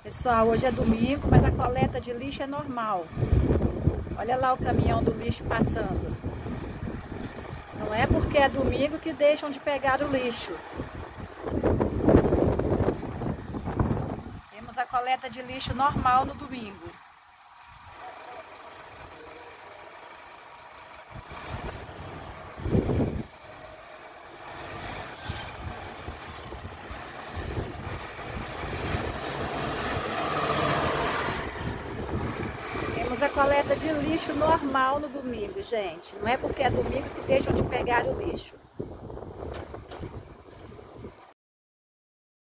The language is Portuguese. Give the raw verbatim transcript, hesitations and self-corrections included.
Pessoal, hoje é domingo, mas a coleta de lixo é normal. Olha lá o caminhão do lixo passando. Não é porque é domingo que deixam de pegar o lixo. Temos a coleta de lixo normal no domingo. Temos a coleta de lixo normal no domingo, gente. Não é porque é domingo que deixam de pegar o lixo.